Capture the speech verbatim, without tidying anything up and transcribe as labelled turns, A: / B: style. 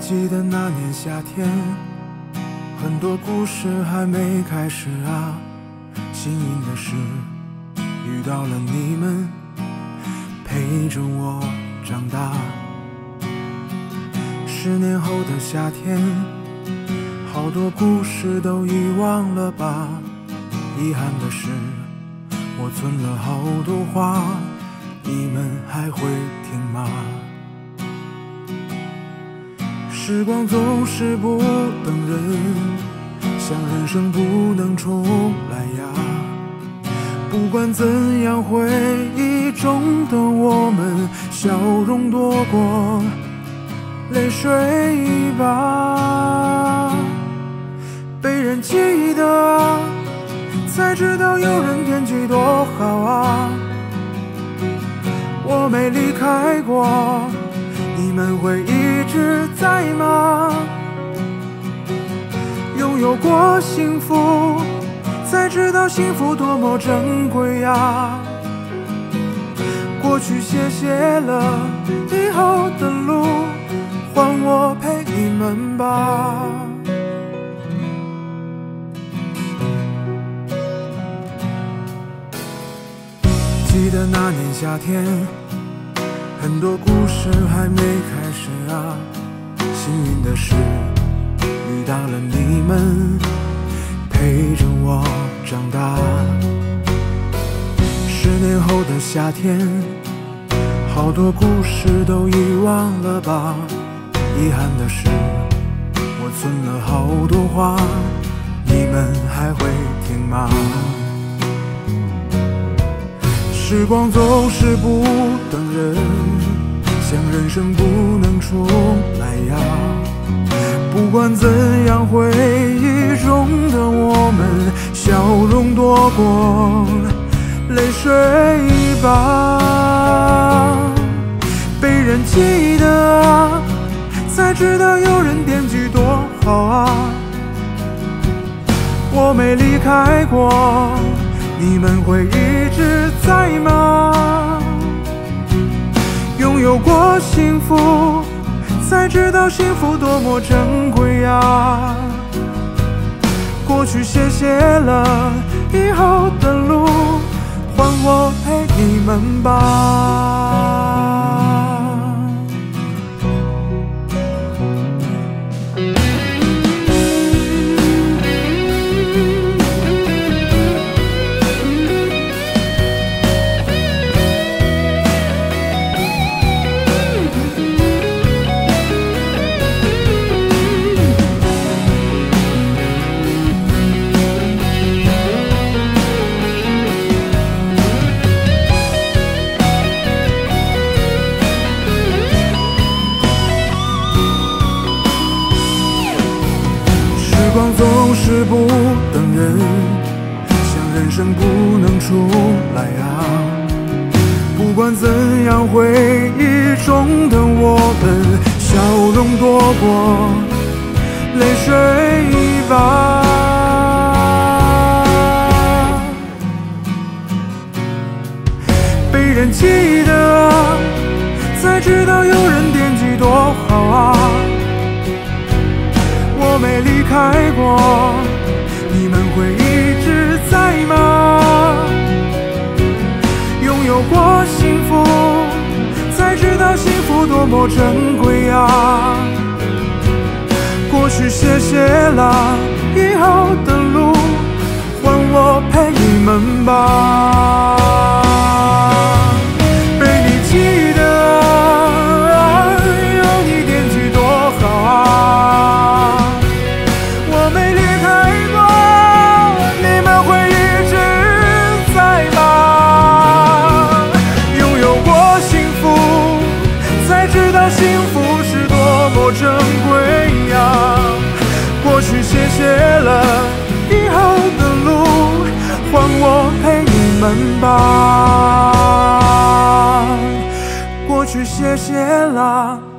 A: 记得那年夏天，很多故事还没开始啊。幸运的是遇到了你们，陪着我长大。十年后的夏天，好多故事都遗忘了吧。遗憾的是我存了好多话，你们还会听吗？时光总是不等人，像人生不能重来呀。不管怎样，回忆中的我们，笑容多过泪水吧。被人记得，才知道有人惦记多好啊。我没离开过，你们会一直在吗？拥有过幸福，才知道幸福多么珍贵呀。过去谢谢了，以后的路换我陪你们吧。记得那年夏天，很多故事还没开始啊。幸运的是遇到了你们，陪着我长大。十年后的夏天，好多故事都遗忘了吧。遗憾的是我存了好多话，你们还会听吗？时光总是不等人，像人生不能重来呀。不管怎样，回忆中的我们，笑容多过泪水吧。被人记得，才知道有人惦记多好啊。我没离开过，你们会一直在吗？拥有过幸福，才知道幸福多么珍贵呀。过去谢谢了，以后的路换我陪你们吧。时光总是不等人，像人生不能重来啊。不管怎样，回忆中的我们，笑容多过泪水吧。被人记得，才知道有人惦记多好啊。我没离开过，你们会一直在吗？拥有过幸福，才知道幸福多么珍贵啊。过去谢谢了，以后的路换我陪你们吧。被你记得，有你惦记多好啊。我没离开过，你们会一直在吗？拥有过幸福，才知道幸福是多么珍贵呀。过去谢谢了，以后的路换我陪你们吧。过去谢谢了，